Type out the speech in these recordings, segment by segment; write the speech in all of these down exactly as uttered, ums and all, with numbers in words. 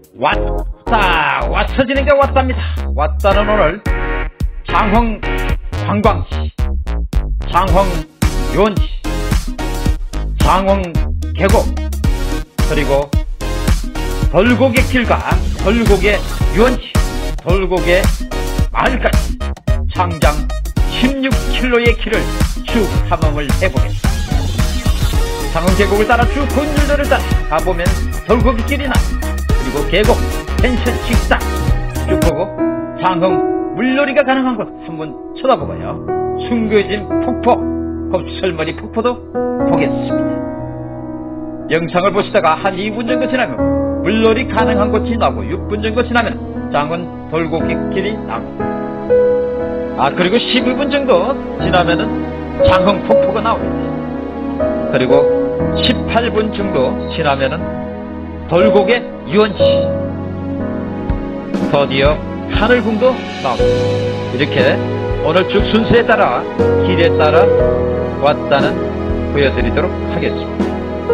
왔다 왔어지는 게 왔답니다. 왔다는 오늘 장흥 관광지, 장흥 유원지, 장흥 계곡, 그리고 돌고개 길과 돌고개 유원지, 돌고개 마을까지 장장 십육 킬로미터의 길을 쭉 탐험을 해보겠습니다. 장흥 계곡을 따라 쭉 건율도를 따라 가보면 돌고개 길이나 그리고 계곡, 펜션, 식당 쭉 보고 장흥 물놀이가 가능한 곳 한번 쳐다보고요. 숨겨진 폭포, 곱슬머리 폭포도 보겠습니다. 영상을 보시다가 한 이 분 정도 지나면 물놀이 가능한 곳이 나오고 육 분 정도 지나면 장흥 돌고개 길이 나옵니다. 아, 그리고 십이 분 정도 지나면은 장흥 폭포가 나옵니다. 그리고 십팔 분 정도 지나면은 돌고개 유원지, 드디어 하늘궁도 나옵니다. 이렇게 오늘 쭉 순서에 따라 길에 따라 왔다는 보여드리도록 하겠습니다.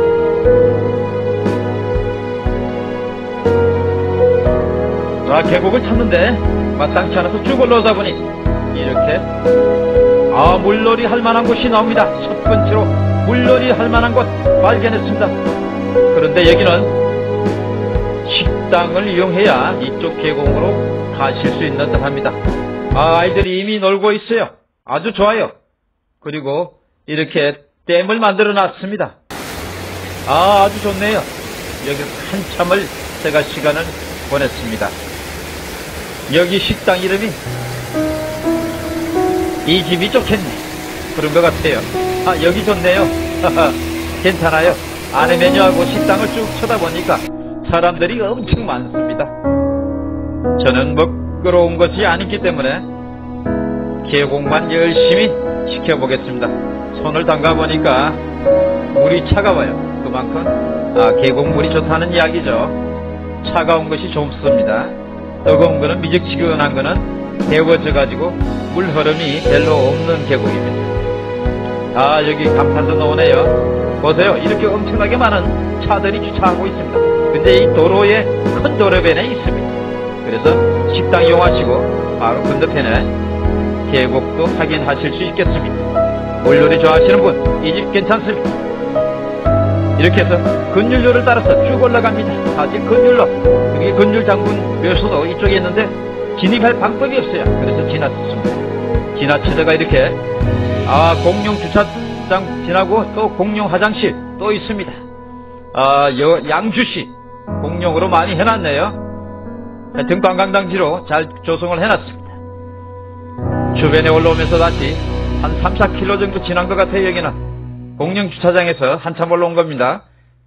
아, 계곡을 찾는데 마땅치 않아서 쭉 올라오다 보니 이렇게 아 물놀이 할 만한 곳이 나옵니다. 첫 번째로 물놀이 할 만한 곳 발견했습니다. 그런데 여기는 식당을 이용해야 이쪽 계곡으로 가실 수 있는 듯 합니다. 아, 아이들이 이미 놀고 있어요. 아주 좋아요. 그리고 이렇게 댐을 만들어 놨습니다. 아, 아주 좋네요. 여기 한참을 제가 시간을 보냈습니다. 여기 식당 이름이 이 집이 좋겠네, 그런 것 같아요. 아, 여기 좋네요. 괜찮아요. 안에 메뉴하고 식당을 쭉 쳐다보니까 사람들이 엄청 많습니다. 저는 먹으러 온 것이 아니기 때문에 계곡만 열심히 지켜보겠습니다. 손을 담가보니까 물이 차가워요. 그만큼 아, 계곡 물이 좋다는 이야기죠. 차가운 것이 좋습니다. 뜨거운 거는 미적지근한 거는 데워져 가지고 물 흐름이 별로 없는 계곡입니다. 아, 여기 감탄도 나오네요. 보세요. 이렇게 엄청나게 많은 차들이 주차하고 있습니다. 근데 이 도로에 큰 도로변에 있습니다. 그래서 식당 이용하시고 바로 건너편에 계곡도 확인하실 수 있겠습니다. 물놀이 좋아하시는 분 이 집 괜찮습니다. 이렇게 해서 건율로를 따라서 쭉 올라갑니다. 사실 건율로, 여기 건율 장군 묘소도 이쪽에 있는데 진입할 방법이 없어요. 그래서 지나쳤습니다. 지나치다가 이렇게 아 공용 주차장 지나고 또 공용 화장실 또 있습니다. 아, 여, 양주시 공용으로 많이 해놨네요. 하여튼 관광단지로 잘 조성을 해놨습니다. 주변에 올라오면서 다시 한 삼, 사 킬로미터 정도 지난 것 같아요. 여기는 공영 주차장에서 한참 올라온 겁니다.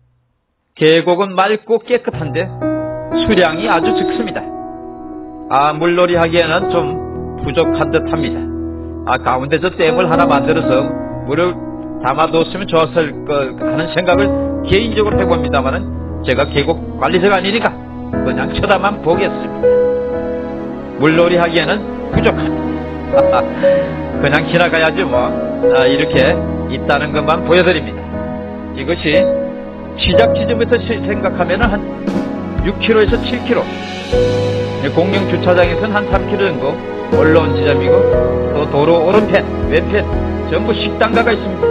계곡은 맑고 깨끗한데 수량이 아주 적습니다. 아, 물놀이 하기에는 좀 부족한 듯 합니다. 아, 가운데서 댐을 하나 만들어서 물을 담아뒀으면 좋았을 것 하는 생각을 개인적으로 해봅니다만은 제가 계곡 관리자가 아니니까 그냥 쳐다만 보겠습니다. 물놀이 하기에는 부족합니다. 그냥 지나가야지 뭐. 아, 이렇게 있다는 것만 보여드립니다. 이것이 시작 지점부터 생각하면 한 육 킬로미터에서 칠 킬로미터, 공영 주차장에서는 한 삼 킬로미터 정도 올라온 지점이고, 또 도로 오른편, 왼편 전부 식당가가 있습니다.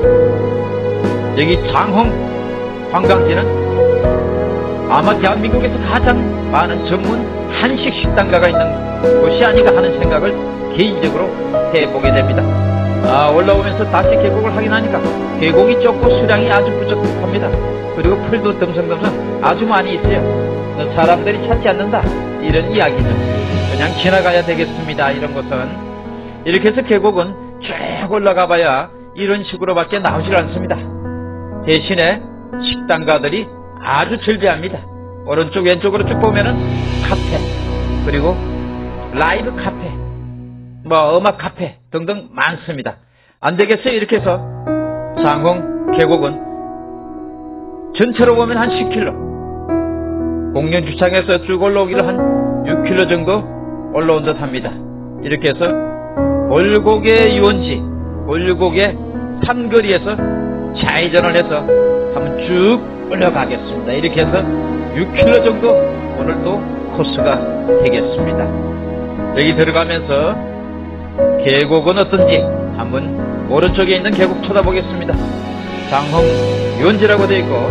여기 장흥 관광지는 아마 대한민국에서 가장 많은 전문 한식 식당가가 있는 곳이 아닌가 하는 생각을 개인적으로 해보게 됩니다. 아, 올라오면서 다시 계곡을 확인하니까 계곡이 좁고 수량이 아주 부족합니다. 그리고 풀도 듬성듬성 아주 많이 있어요. 사람들이 찾지 않는다, 이런 이야기죠. 그냥 지나가야 되겠습니다. 이런 곳은 이렇게 해서 계곡은 쭉 올라가 봐야 이런 식으로밖에 나오질 않습니다. 대신에 식당가들이 아주 즐비합니다. 오른쪽 왼쪽으로 쭉 보면은 카페, 그리고 라이브 카페, 뭐 음악 카페 등등 많습니다. 안 되겠어요. 이렇게 해서 장흥 계곡은 전체로 보면 한 십 킬로미터, 공영 주차장에서 쭉 올라오기를 한 육 킬로미터 정도 올라온 듯 합니다. 이렇게 해서 돌고개 유원지, 돌고개 산거리에서 좌회전을 해서 한번 쭉 올라가겠습니다. 이렇게 해서 육 킬로미터 정도 오늘 또 코스가 되겠습니다. 여기 들어가면서 계곡은 어떤지 한번 오른쪽에 있는 계곡 쳐다보겠습니다. 장흥 유원지라고 되어 있고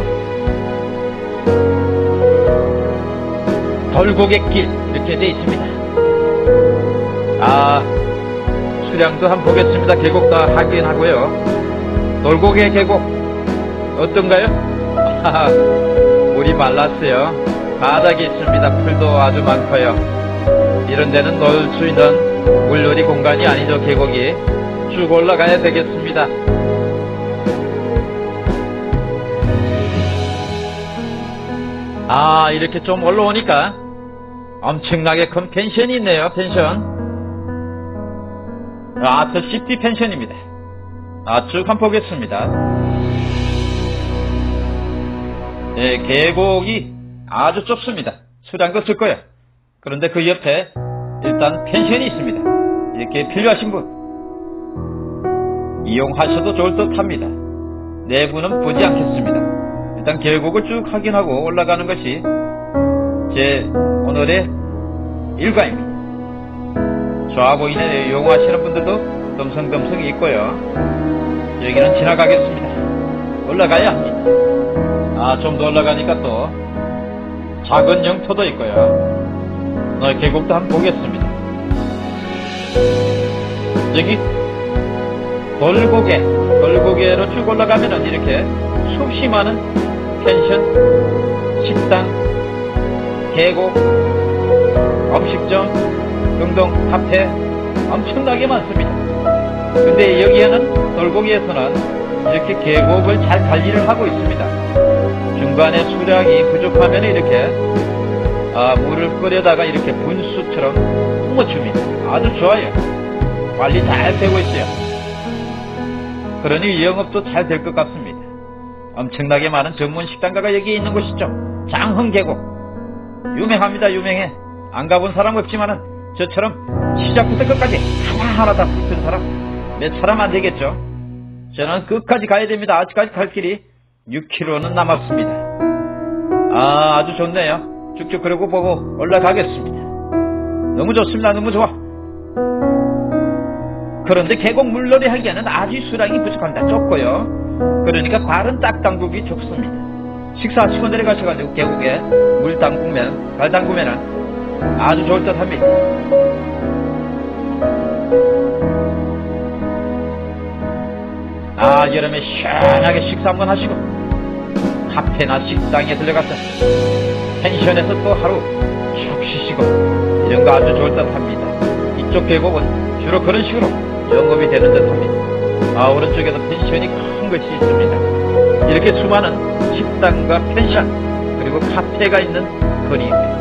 돌고개 길 이렇게 되어 있습니다. 아, 수량도 한번 보겠습니다. 계곡도 확인하고요. 돌고개 계곡 어떤가요? 물이 말랐어요. 바닥이 있습니다. 풀도 아주 많고요. 이런 데는 놀 수 있는 물놀이 공간이 아니죠. 계곡이 쭉 올라가야 되겠습니다. 아, 이렇게 좀 올라오니까 엄청나게 큰 펜션이 있네요. 펜션 아트시티 펜션입니다. 아, 쭉 한번 보겠습니다. 예, 계곡이 아주 좁습니다. 수량도 적고요. 그런데 그 옆에 일단 펜션이 있습니다. 이렇게 필요하신 분 이용하셔도 좋을 듯 합니다. 내부는 보지 않겠습니다. 일단 계곡을 쭉 확인하고 올라가는 것이 제 오늘의 일과입니다. 좋아 보이는 이용하시는 분들도 덤성덤성 있고요. 여기는 지나가겠습니다. 올라가야 합니다. 아, 좀 더 올라가니까 또 작은 영토도 있고요. 오늘 계곡도 한번 보겠습니다. 여기 돌고개, 돌고개로 쭉 올라가면은 이렇게 수없이 많은 펜션, 식당, 계곡, 음식점 등등 카페 엄청나게 많습니다. 근데 여기에는 돌고기에서는 이렇게 계곡을 잘 관리를 하고 있습니다. 중간에 수량이 부족하면 이렇게 아, 물을 끓여다가 이렇게 분수처럼 뿜어줍니다. 아주 좋아요. 관리 잘 되고 있어요. 그러니 영업도 잘 될 것 같습니다. 엄청나게 많은 전문 식당가가 여기에 있는 곳이죠. 장흥계곡 유명합니다. 유명해. 안 가본 사람 없지만은 저처럼 시작부터 끝까지 하나하나 다 붙은 사람 몇 사람 안 되겠죠. 저는 끝까지 가야 됩니다. 아직까지 갈 길이 육 킬로미터는 남았습니다. 아, 아주 좋네요. 쭉쭉 그러고 보고 올라가겠습니다. 너무 좋습니다. 너무 좋아. 그런데 계곡 물놀이 하기에는 아주 수량이 부족합니다. 좁고요. 그러니까 발은 딱 담그기 좋습니다. 식사하시고 내려가셔가지고 계곡에 물 담그면, 발 담그면은 아주 좋을 듯 합니다. 아, 여름에 시원하게 식사 한번 하시고 카페나 식당에 들려가서 펜션에서 또 하루 쭉 쉬시고 이런 거 아주 좋을 듯 합니다. 이쪽 계곡은 주로 그런 식으로 영업이 되는 듯 합니다. 아, 오른쪽에도 펜션이 큰 것이 있습니다. 이렇게 수많은 식당과 펜션 그리고 카페가 있는 거리입니다.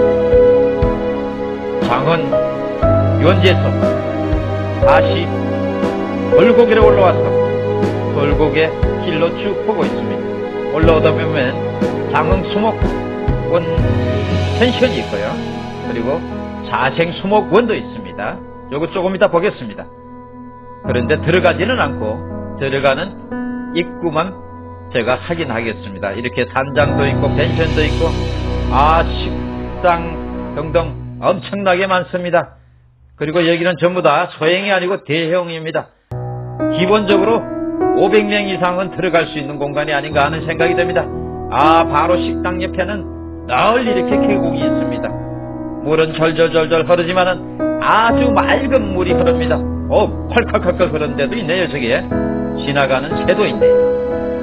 장흥 유원지에서 다시 돌고개로 올라와서 돌고개 길로 쭉 보고 있습니다. 올라오다 보면 장흥 수목원 펜션이 있고요. 그리고 자생 수목원도 있습니다. 요거 조금 이따 보겠습니다. 그런데 들어가지는 않고 들어가는 입구만 제가 확인하겠습니다. 이렇게 산장도 있고 펜션도 있고 아, 식당 등등 엄청나게 많습니다. 그리고 여기는 전부 다 소형이 아니고 대형입니다. 기본적으로 오백 명 이상은 들어갈 수 있는 공간이 아닌가 하는 생각이 듭니다. 아, 바로 식당 옆에는 널리 이렇게 계곡이 있습니다. 물은 절절절절 흐르지만은 아주 맑은 물이 흐릅니다. 어, 펄펄펄펄 흐르는 데도 있네요. 저기에 지나가는 새도 있네요.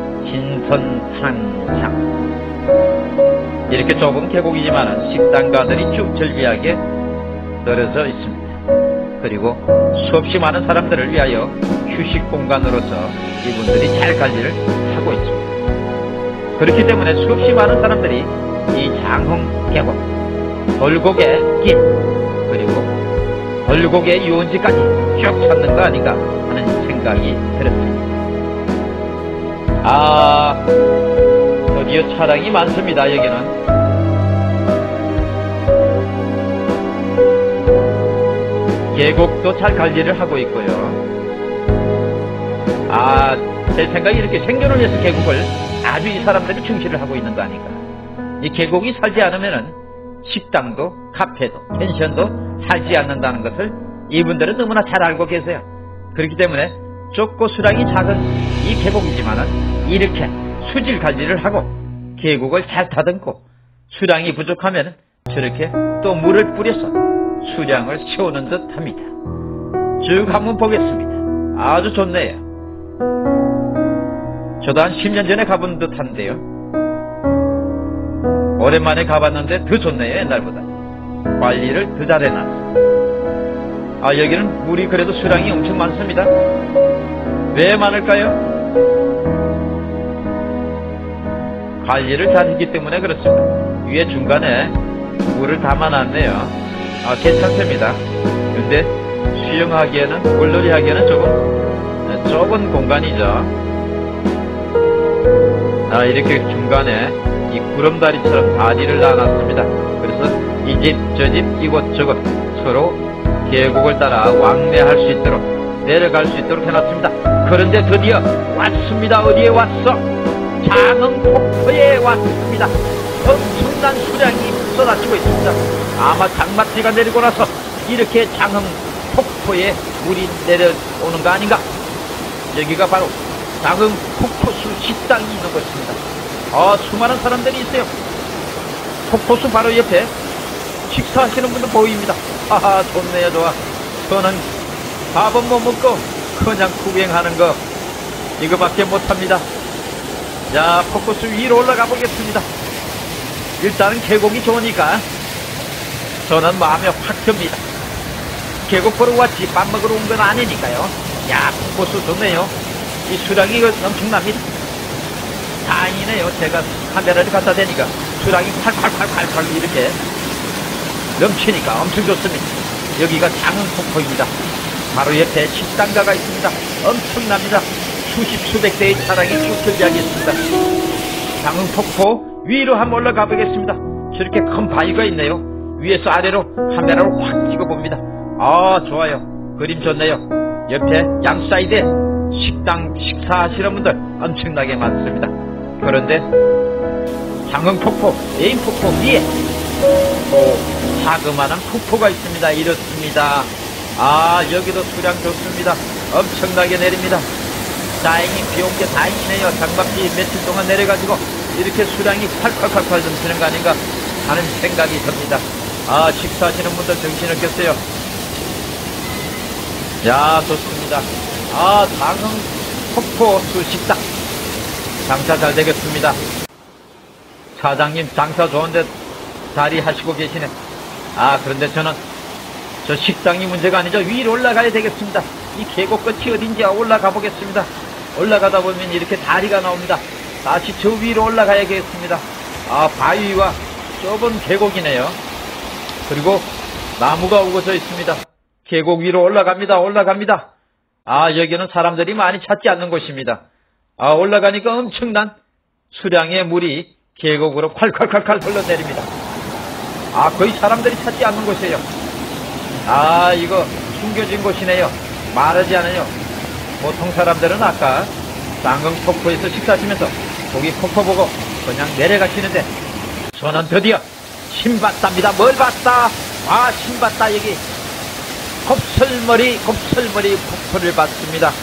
신선산상 이렇게 좁은 계곡이지만은 식당가들이 쭉 절비하게 떨어져 있습니다. 그리고 수없이 많은 사람들을 위하여 휴식 공간으로서 이분들이 잘 관리를 하고 있습니다. 그렇기 때문에 수없이 많은 사람들이 이 장흥 계곡, 돌고개 길, 그리고 돌고개 유원지까지 쭉 찾는 거 아닌가 하는 생각이 들었습니다. 아, 드디어 차량이 많습니다. 여기는 계곡도 잘 관리를 하고 있고요. 아, 제 생각에 이렇게 생존을 위해서 계곡을 아주 이 사람들이 충실을 하고 있는 거 아닌가. 이 계곡이 살지 않으면은 식당도 카페도 펜션도 살지 않는다는 것을 이분들은 너무나 잘 알고 계세요. 그렇기 때문에 좁고 수량이 작은 이 계곡이지만은 이렇게 수질 관리를 하고 계곡을 잘 다듬고 수량이 부족하면 저렇게 또 물을 뿌려서 수량을 채우는 듯 합니다. 쭉 한번 보겠습니다. 아주 좋네요. 저도 한 십 년 전에 가본 듯 한데요. 오랜만에 가봤는데 더 좋네요. 옛날보다 관리를 더 잘 해놨어요. 아, 여기는 물이 그래도 수량이 엄청 많습니다. 왜 많을까요? 관리를 잘 했기 때문에 그렇습니다. 위에 중간에 물을 담아놨네요. 아, 괜찮습니다. 근데 수영하기에는, 물놀이 하기에는 조금 좁은 공간이죠. 아, 이렇게 중간에 이 구름다리처럼 다리를 놔놨습니다. 그래서 이 집, 저 집, 이곳, 저곳 서로 계곡을 따라 왕래할 수 있도록, 내려갈 수 있도록 해놨습니다. 그런데 드디어 왔습니다. 어디에 왔어? 장흥 폭포에 왔습니다. 엄청난 수량이 쏟아지고 있습니다. 아마 장마비가 내리고 나서 이렇게 장흥 폭포에 물이 내려오는 거 아닌가? 여기가 바로 장흥 폭포수 식당이 있는 것입니다. 아, 수많은 사람들이 있어요. 폭포수 바로 옆에 식사하시는 분도 보입니다. 하하, 좋네요. 좋아. 저는 밥은 못 먹고 그냥 구경하는 거 이거밖에 못합니다. 자, 폭포수 위로 올라가 보겠습니다. 일단은 계곡이 좋으니까 저는 마음에 확 듭니다. 계곡 보러 왔지 밥 먹으러 온 건 아니니까요. 야, 폭포수 좋네요. 이 수량이 엄청납니다. 다행이네요. 제가 카메라를 갖다 대니까 수량이 콸콸콸콸콸 이렇게 넘치니까 엄청 좋습니다. 여기가 장흥폭포입니다. 바로 옆에 식당가가 있습니다. 엄청납니다. 수십 수백 대의 차량이 쭉 들이하고 있습니다. 장흥폭포 위로 한번 올라가 보겠습니다. 저렇게 큰 바위가 있네요. 위에서 아래로 카메라로 확 찍어봅니다. 아, 좋아요. 그림 좋네요. 옆에 양 사이드에 식당 식사하시는 분들 엄청나게 많습니다. 그런데 장흥폭포 메인 폭포 위에 또 자그마한 폭포가 있습니다. 이렇습니다. 아, 여기도 수량 좋습니다. 엄청나게 내립니다. 다행히 비 온 게 다행이네요. 장맛비 며칠 동안 내려가지고 이렇게 수량이 콸콸콸콸 넘치는 거 아닌가 하는 생각이 듭니다. 아, 식사하시는 분들 정신없겠어요. 야, 좋습니다. 아, 장흥 폭포수 식당 장사 잘 되겠습니다. 사장님 장사 좋은데 자리 하시고 계시네. 아, 그런데 저는 저 식당이 문제가 아니죠. 위로 올라가야 되겠습니다. 이 계곡 끝이 어딘지 올라가 보겠습니다. 올라가다 보면 이렇게 다리가 나옵니다. 다시 저 위로 올라가야겠습니다. 아, 바위와 좁은 계곡이네요. 그리고 나무가 우거져 있습니다. 계곡 위로 올라갑니다. 올라갑니다. 아, 여기는 사람들이 많이 찾지 않는 곳입니다. 아, 올라가니까 엄청난 수량의 물이 계곡으로 콸콸콸콸 흘러내립니다. 아, 거의 사람들이 찾지 않는 곳이에요. 아, 이거 숨겨진 곳이네요. 말하지 않아요. 보통 사람들은 아까 장흥폭포에서 식사하시면서 거기 폭포 보고 그냥 내려가시는데 저는 드디어 신봤답니다. 뭘 봤다? 아, 신봤다. 여기 곱슬머리 곱슬머리 폭포를 봤습니다.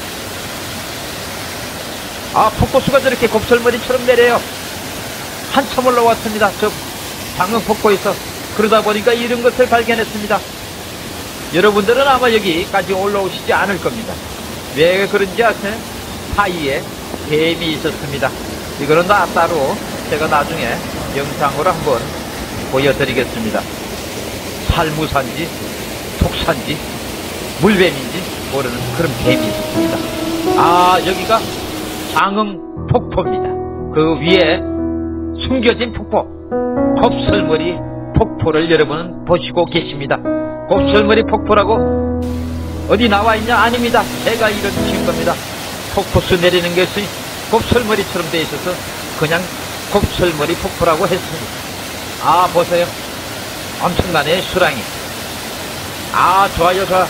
아, 폭포수가 저렇게 곱슬머리처럼 내려요. 한참 올라왔습니다. 저 장흥폭포에서. 그러다 보니까 이런 것을 발견했습니다. 여러분들은 아마 여기까지 올라오시지 않을 겁니다. 왜 그런지 아세요? 사이에 뱀이 있었습니다. 이거는 나 따로 제가 나중에 영상으로 한번 보여드리겠습니다. 살무사인지 독사인지 물뱀인지 모르는 그런 뱀이 있습니다. 아, 여기가 장흥폭포입니다. 그 위에 숨겨진 폭포 곱슬머리 폭포를 여러분은 보시고 계십니다. 곱슬머리 폭포라고 어디 나와 있냐? 아닙니다. 제가 이런 친 겁니다. 폭포수 내리는 것이 곱슬머리처럼 되어 있어서 그냥 곱슬머리 폭포라고 했습니다. 아, 보세요. 엄청나네, 수량이. 아, 좋아요, 좋아.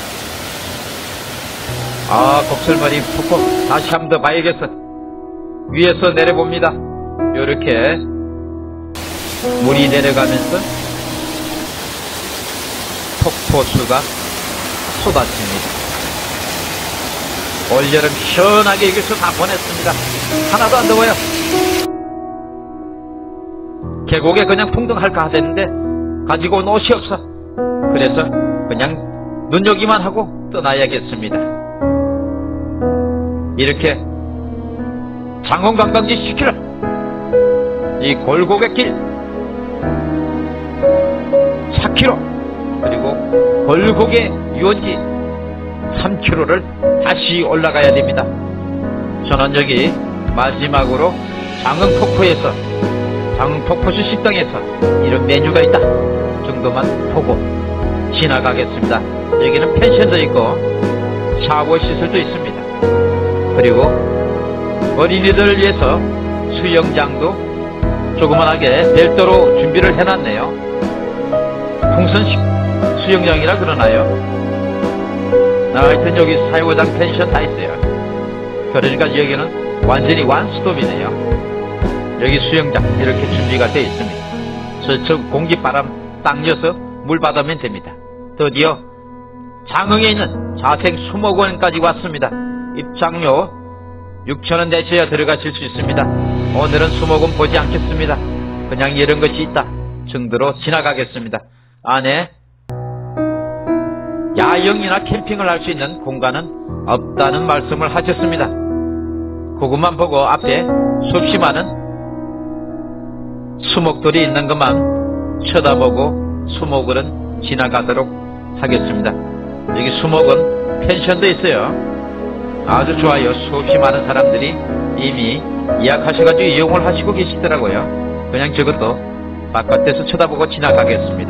아, 곱슬머리 폭포 다시 한 번 더 봐야겠어. 위에서 내려봅니다. 요렇게 물이 내려가면서 폭포수가 쏟아집니다. 올여름 시원하게 여기서 다 보냈습니다. 하나도 안 더워요. 계곡에 그냥 풍덩할까 하랬는데 가지고 온 옷이 없어. 그래서 그냥 눈여기만 하고 떠나야겠습니다. 이렇게 장흥관광지 십 킬로미터, 이 골고개 길 사 킬로미터, 그리고 골고개 유원지 삼 킬로미터를 다시 올라가야 됩니다. 저는 여기 마지막으로 장흥폭포에서, 장흥폭포수 식당에서 이런 메뉴가 있다 정도만 보고 지나가겠습니다. 여기는 펜션도 있고 샤워 시설도 있습니다. 그리고 어린이들을 위해서 수영장도 조그만하게 별도로 준비를 해놨네요. 풍선식 수영장이라 그러나요? 하여튼 여기 사유장 펜션 다 있어요. 그러니까 여기는 완전히 완스톱이네요. 여기 수영장 이렇게 준비가 되어 있습니다. 저쪽 공기바람 딱 여서 물 받으면 됩니다. 드디어 장흥에 있는 자생 수목원까지 왔습니다. 입장료 육천 원 내셔야 들어가실 수 있습니다. 오늘은 수목원 보지 않겠습니다. 그냥 이런 것이 있다 정도로 지나가겠습니다. 안에 야영이나 캠핑을 할 수 있는 공간은 없다는 말씀을 하셨습니다. 그것만 보고 앞에 수없이 많은 수목들이 있는 것만 쳐다보고 수목원은 지나가도록 하겠습니다. 여기 수목원 펜션도 있어요. 아주 좋아요. 수없이 많은 사람들이 이미 예약하셔가지고 이용을 하시고 계시더라고요. 그냥 저것도 바깥에서 쳐다보고 지나가겠습니다.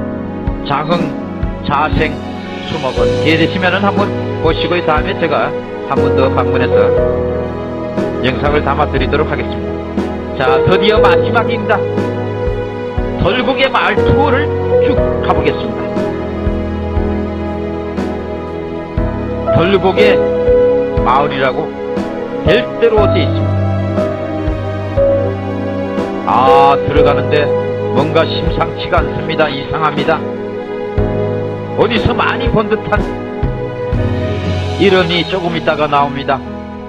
장흥 자생 수목원 기회 되시면은 한번 보시고 다음에 제가 한 번 더 방문해서 영상을 담아 드리도록 하겠습니다. 자, 드디어 마지막입니다. 덜국의 마을 투어를 쭉 가보겠습니다. 덜국의 마을이라고 별대로 되어 있습니다. 아, 들어가는데 뭔가 심상치가 않습니다. 이상합니다. 어디서 많이 본 듯한 이런이 조금 있다가 나옵니다.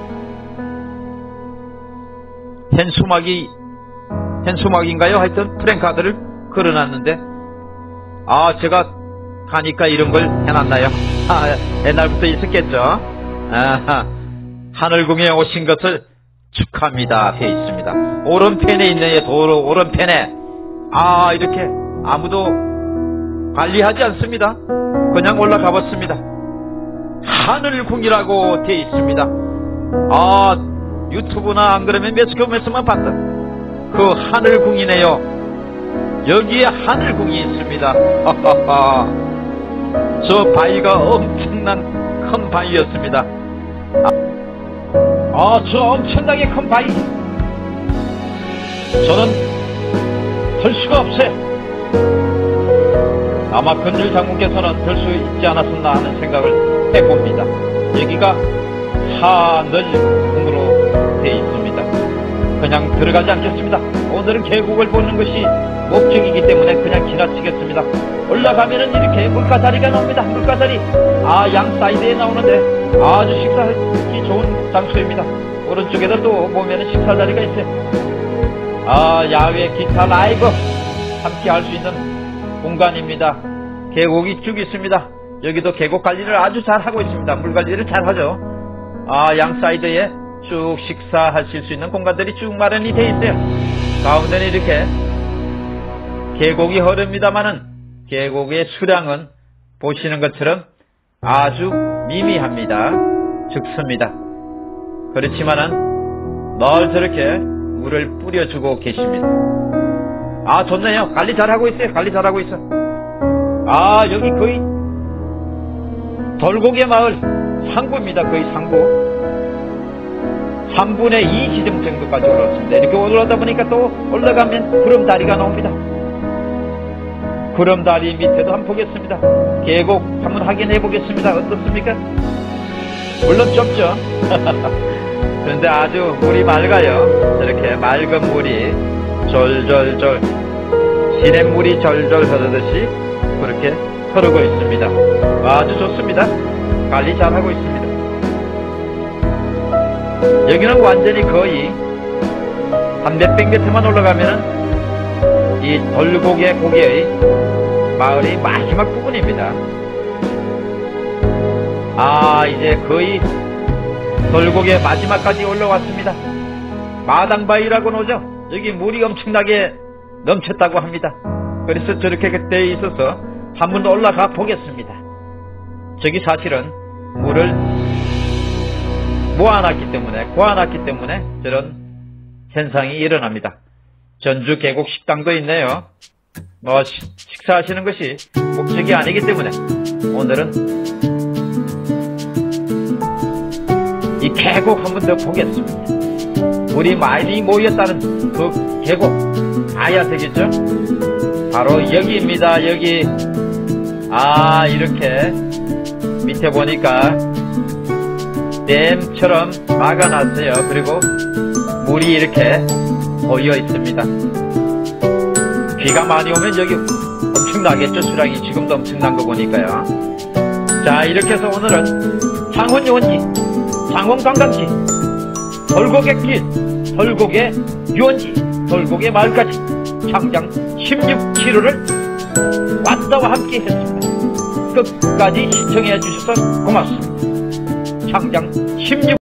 현수막이, 현수막인가요? 하여튼 프랭카드를 걸어놨는데, 아, 제가 가니까 이런 걸 해놨나요? 아, 옛날부터 있었겠죠? 아, 하늘궁에 오신 것을 축하합니다. 해 있습니다. 오른편에 있네요. 도로 오른편에. 아, 이렇게 아무도 관리하지 않습니다. 그냥 올라가 봤습니다. 하늘궁이라고 되어 있습니다. 아, 유튜브나 안 그러면 매스컴에서만 봤던 그 하늘궁이네요. 여기에 하늘궁이 있습니다. 하하하. 저 바위가 엄청난 큰 바위였습니다. 아, 저 엄청나게 큰 바위. 저는 들 수가 없어요. 아마 건율 장군께서는 들 수 있지 않았었나 하는 생각을 해봅니다. 여기가 하늘궁으로 되어 있습니다. 그냥 들어가지 않겠습니다. 오늘은 계곡을 보는 것이 목적이기 때문에 그냥 지나치겠습니다. 올라가면은 이렇게 물가다리가 나옵니다. 물가다리. 아, 양 사이드에 나오는데 아주 식사하기 좋은 장소입니다. 오른쪽에도 또 보면은 식사자리가 있어요. 아, 야외 기타 라이브 함께 할 수 있는 공간입니다. 계곡이 쭉 있습니다. 여기도 계곡 관리를 아주 잘 하고 있습니다. 물 관리를 잘 하죠. 아, 양 사이드에 쭉 식사하실 수 있는 공간들이 쭉 마련이 되어 있어요. 가운데는 이렇게 계곡이 흐릅니다만은 계곡의 수량은 보시는 것처럼 아주 미미합니다. 적습니다. 그렇지만은 늘 저렇게 물을 뿌려주고 계십니다. 아, 좋네요. 관리 잘하고 있어요. 관리 잘하고 있어. 아, 여기 거의 덜고개 마을 상부입니다. 거의 상부. 삼분의 이 지점 정도까지 올라왔습니다. 이렇게 올라오다 보니까 또 올라가면 구름다리가 나옵니다. 구름다리 밑에도 한번 보겠습니다. 계곡 한번 확인해 보겠습니다. 어떻습니까? 물론 좁죠. 그런데 아주 물이 맑아요. 저렇게 맑은 물이 졸졸졸 시냇물이 졸졸 흐르듯이 그렇게 흐르고 있습니다. 아주 좋습니다. 관리 잘하고 있습니다. 여기는 완전히 거의 한 몇백 미터만 올라가면은 이 돌고개 고개의 마을의 마지막 부분입니다. 아, 이제 거의 돌고개 마지막까지 올라왔습니다. 마당바위라고 오죠. 여기 물이 엄청나게 넘쳤다고 합니다. 그래서 저렇게 그때에 있어서 한번 올라가 보겠습니다. 저기 사실은 물을 모아놨기 때문에, 고아놨기 때문에 저런 현상이 일어납니다. 전주 계곡 식당도 있네요. 뭐 시, 식사하시는 것이 목적이 아니기 때문에 오늘은 이 계곡 한번 더 보겠습니다. 물이 많이 모였다는 그 계곡 아야 되겠죠? 바로 여기입니다. 여기. 아, 이렇게 밑에 보니까 댐처럼 막아놨어요. 그리고 물이 이렇게 고여 있습니다. 비가 많이 오면 여기 엄청나겠죠. 수량이 지금도 엄청난 거 보니까요. 자, 이렇게 해서 오늘은 창원 유원지, 창원 관광지, 돌고개길, 돌고개 유원지, 돌고개 마을까지 장장 십육 킬로미터를 왔다와 함께 했습니다. 끝까지 시청해 주셔서 고맙습니다. 장장 십육